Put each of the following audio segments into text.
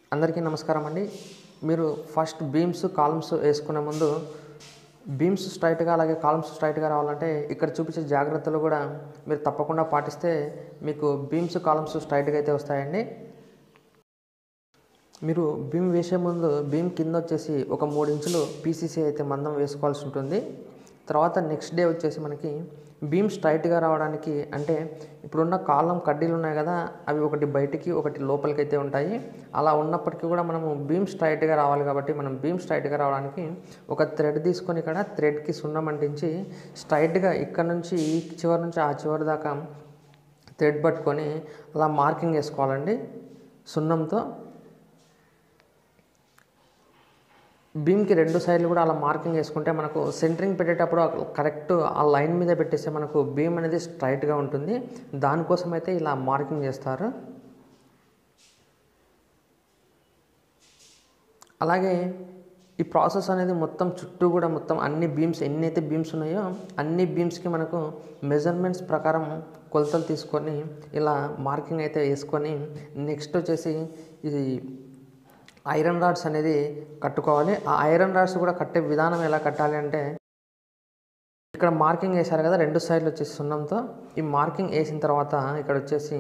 అందరికీ నమస్కారం అండి. మీరు ఫస్ట్ బీమ్స్ కాలమ్స్ వేసుకునే ముందు బీమ్స్ స్ట్రైట్గా అలాగే కాలమ్స్ స్ట్రైట్గా రావాలంటే ఇక్కడ చూపించే జాగ్రత్తలు కూడా మీరు తప్పకుండా పాటిస్తే మీకు బీమ్స్ కాలమ్స్ స్ట్రైట్గా అయితే వస్తాయండి. మీరు బీమ్ వేసే ముందు బీమ్ కింద వచ్చేసి ఒక 3 ఇంచులు పీసీసీ అయితే మందం వేసుకోవాల్సి ఉంటుంది. తర్వాత నెక్స్ట్ డే వచ్చేసి మనకి బీమ్ స్ట్రైట్గా రావడానికి అంటే ఇప్పుడున్న కాలం కడ్డీలు ఉన్నాయి కదా, అవి ఒకటి బయటికి ఒకటి లోపలికి అయితే ఉంటాయి. అలా ఉన్నప్పటికీ కూడా మనము బీమ్ స్ట్రైట్గా రావాలి కాబట్టి మనం బీమ్ స్ట్రైట్గా రావడానికి ఒక థ్రెడ్ తీసుకొని ఇక్కడ థ్రెడ్కి సున్నం అంటించి స్ట్రైట్గా ఇక్కడ నుంచి ఈ చివరి నుంచి ఆ చివరి దాకా థ్రెడ్ పట్టుకొని అలా మార్కింగ్ వేసుకోవాలండి సున్నంతో. బీమ్కి 2 సైడ్లు కూడా అలా మార్కింగ్ వేసుకుంటే మనకు సెంటరింగ్ పెట్టేటప్పుడు కరెక్ట్ ఆ లైన్ మీద పెట్టేస్తే మనకు బీమ్ అనేది స్ట్రైట్గా ఉంటుంది. దానికోసం అయితే ఇలా మార్కింగ్ చేస్తారు. అలాగే ఈ ప్రాసెస్ అనేది మొత్తం చుట్టూ కూడా మొత్తం అన్ని బీమ్స్ ఎన్నైతే బీమ్స్ ఉన్నాయో అన్ని బీమ్స్కి మనకు మెజర్మెంట్స్ ప్రకారం కొలతలు తీసుకొని ఇలా మార్కింగ్ అయితే వేసుకొని నెక్స్ట్ వచ్చేసి ఇది ఐరన్ రాడ్స్ అనేది కట్టుకోవాలి. ఆ ఐరన్ రాడ్స్ కూడా కట్టే విధానం ఎలా కట్టాలి అంటే ఇక్కడ మార్కింగ్ వేశారు కదా 2 సైడ్లు వచ్చేసి సున్నంతో. ఈ మార్కింగ్ వేసిన తర్వాత ఇక్కడ వచ్చేసి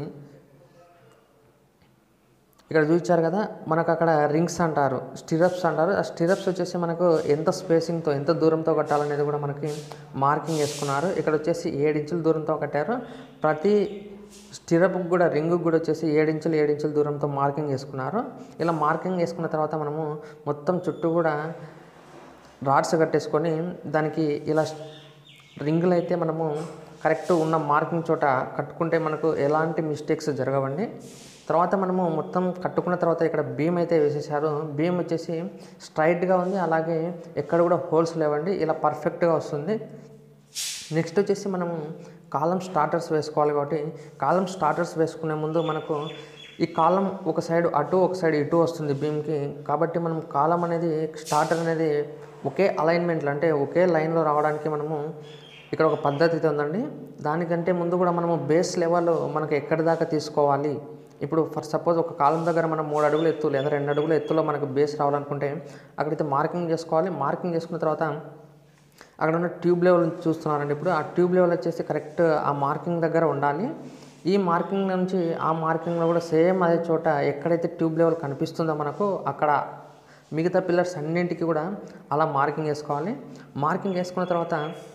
ఇక్కడ చూపించారు కదా మనకు అక్కడ రింగ్స్ అంటారు, స్టిరప్స్ అంటారు. ఆ స్టిరప్స్ వచ్చేసి మనకు ఎంత స్పేసింగ్తో ఎంత దూరంతో కట్టాలనేది కూడా మనకి మార్కింగ్ వేసుకున్నారు. ఇక్కడ వచ్చేసి 7 ఇంచుల దూరంతో కట్టారు. ప్రతి స్టిరప్కి కూడా రింగ్కి కూడా వచ్చేసి 7 ఇంచుల దూరంతో మార్కింగ్ వేసుకున్నారు. ఇలా మార్కింగ్ వేసుకున్న తర్వాత మనము మొత్తం చుట్టూ కూడా రాడ్స్ కట్టేసుకొని దానికి ఇలా రింగులు అయితే మనము కరెక్ట్ ఉన్న మార్కింగ్ చోట కట్టుకుంటే మనకు ఎలాంటి మిస్టేక్స్ జరగవండి. తర్వాత మనము మొత్తం కట్టుకున్న తర్వాత ఇక్కడ బీమ్ అయితే వేసేసారు. బీమ్ వచ్చేసి స్ట్రైట్గా ఉంది, అలాగే ఎక్కడ కూడా హోల్స్ లేవండి. ఇలా పర్ఫెక్ట్గా వస్తుంది. నెక్స్ట్ వచ్చేసి మనము కాలం స్టార్టర్స్ వేసుకోవాలి కాబట్టి కాలం స్టార్టర్స్ వేసుకునే ముందు మనకు ఈ కాలం ఒక సైడ్ అటు ఒక సైడ్ ఇటు వస్తుంది బీమ్కి. కాబట్టి మనం కాలం అనేది స్టార్టర్ అనేది ఒకే అలైన్మెంట్లో అంటే ఒకే లైన్లో రావడానికి మనము ఇక్కడ ఒక పద్ధతి అయితే ఉందండి. దానికంటే ముందు కూడా మనము బేస్ లెవెల్ మనకు ఎక్కడి దాకా తీసుకోవాలి. ఇప్పుడు ఫర్ సపోజ్ ఒక కాలం దగ్గర మనం 3 అడుగుల ఎత్తు లేదా 2 అడుగుల ఎత్తులో మనకు బేస్ రావాలనుకుంటే అక్కడైతే మార్కింగ్ చేసుకోవాలి. మార్కింగ్ చేసుకున్న తర్వాత అక్కడ ఉన్న ట్యూబ్ లెవెల్ చూస్తున్నారండి. ఇప్పుడు ఆ ట్యూబ్ లెవెల్ వచ్చేసి కరెక్ట్ ఆ మార్కింగ్ దగ్గర ఉండాలి. ఈ మార్కింగ్ నుంచి ఆ మార్కింగ్లో కూడా సేమ్ అదే చోట ఎక్కడైతే ట్యూబ్ లెవెల్ కనిపిస్తుందో మనకు అక్కడ మిగతా పిల్లర్స్ అన్నింటికి కూడా అలా మార్కింగ్ వేసుకోవాలి. మార్కింగ్ వేసుకున్న తర్వాత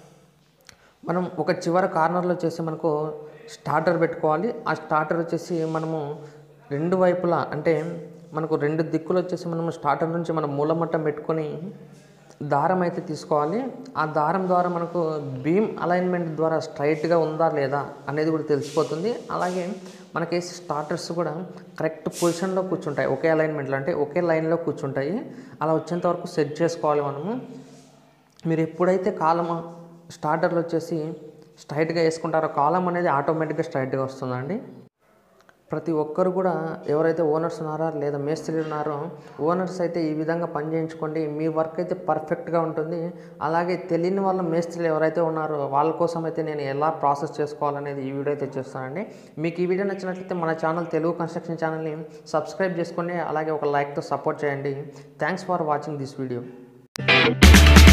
మనం ఒక చివరి కార్నర్లో వచ్చేసి మనకు స్టార్టర్ పెట్టుకోవాలి. ఆ స్టార్టర్ వచ్చేసి మనము 2 వైపులా అంటే మనకు 2 దిక్కులు వచ్చేసి మనము స్టార్టర్ నుంచి మనం మూలమట్టం పెట్టుకొని దారం అయితే తీసుకోవాలి. ఆ దారం ద్వారా మనకు బీమ్ అలైన్మెంట్ ద్వారా స్ట్రైట్గా ఉందా లేదా అనేది కూడా తెలిసిపోతుంది. అలాగే మనకి స్టార్టర్స్ కూడా కరెక్ట్ పొజిషన్లో కూర్చుంటాయి, ఒకే అలైన్మెంట్లో అంటే ఒకే లైన్లో కూర్చుంటాయి. అలా వచ్చేంత వరకు సెట్ చేసుకోవాలి మనము. మీరు ఎప్పుడైతే కాలం స్టార్టర్లు వచ్చేసి స్ట్రైట్గా వేసుకుంటారో కాలం అనేది ఆటోమేటిక్గా స్ట్రైట్గా వస్తుందండి. ప్రతి ఒక్కరు కూడా ఎవరైతే ఓనర్స్ ఉన్నారో లేదా మేస్త్రీలు ఉన్నారో ఓనర్స్ అయితే ఈ విధంగా పని చేయించుకోండి. మీ వర్క్ అయితే పర్ఫెక్ట్గా ఉంటుంది. అలాగే తెలియని వాళ్ళ మేస్త్రీలు ఎవరైతే ఉన్నారో వాళ్ళ కోసం అయితే నేను ఎలా ప్రాసెస్ చేసుకోవాలనేది ఈ వీడియో అయితే చేస్తానండి. మీకు ఈ వీడియో నచ్చినట్లయితే మన ఛానల్ తెలుగు కన్స్ట్రక్షన్ ఛానల్ని సబ్స్క్రైబ్ చేసుకోండి. అలాగే ఒక లైక్తో సపోర్ట్ చేయండి. Thanks for watching this video.